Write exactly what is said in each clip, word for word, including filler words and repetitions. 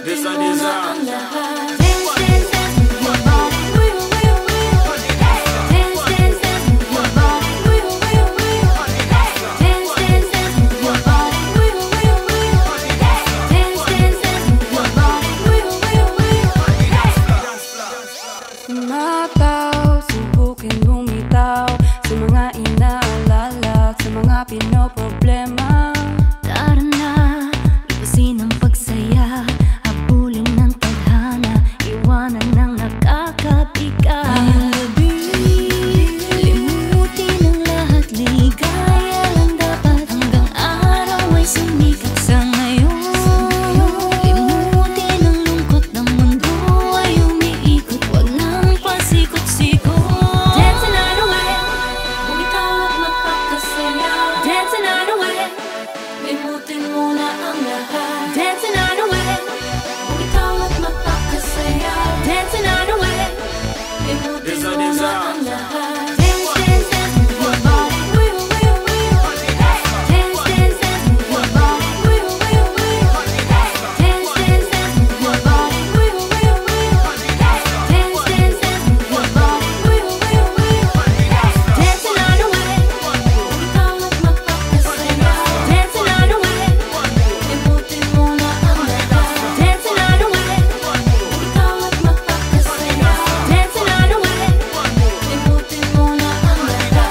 Limutin mo na ang lahat. Dance, dance, dance, move your body, wiggle, wiggle, wiggle. Dance, dance, dance, move your body, wiggle, wiggle, wiggle. Dance, dance, dance, move your body, wiggle, wiggle, wiggle. Dance, dance, dance, move your body, wiggle, wiggle, wiggle. Sumapaw, subukin bumitaw sa mga inaalala, sa mga pinoproblema. Tara na, ipusin ang pagsaya, habulin ng tadhana, iwanan ng nakakabigat. Ngayong gabi, limutin ang lahat, ligaya lang dapat, hanggang araw ay sumikat. Sa ngayon, limutin ang lungkot ng mundo ay umiikot, wag nang pasikot-sikot. Dance the night away, bumitaw at magpakasaya. Dance the night away, limutin mo na ang lahat. Dance the night away, bumitaw at magpakasaya. Dance the night away, limutin mo na ang lahat. Dance, dance, dance, move your body, wiggle, wiggle, wiggle. Dance, dance, dance, move your body, wiggle, wiggle, wiggle. Dance, dance, dance, move your body, wiggle, wiggle, wiggle. Dance, dance, dance, move your body, wiggle, wiggle, wiggle. Dance the night away, bumitaw at magpakasaya. Dance the night away, limutin mo na ang lahat. Dance the night away, bumitaw at magpakasaya. Dance the night away, limutin mo na ang lahat.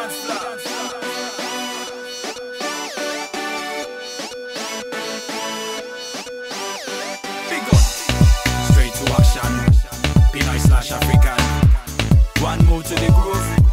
Big up. Straight to action. Pinoy slash African. One move to the groove.